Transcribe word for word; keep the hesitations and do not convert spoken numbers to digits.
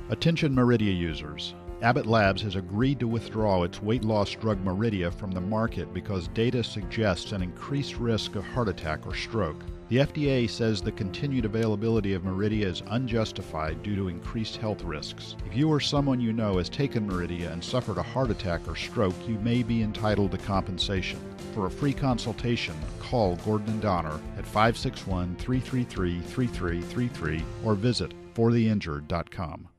Attention Meridia users. Abbott Labs has agreed to withdraw its weight loss drug Meridia from the market because data suggests an increased risk of heart attack or stroke. The F D A says the continued availability of Meridia is unjustified due to increased health risks. If you or someone you know has taken Meridia and suffered a heart attack or stroke, you may be entitled to compensation. For a free consultation, call Gordon and Donner at five six one, three three three, three three three three or visit for the injured dot com.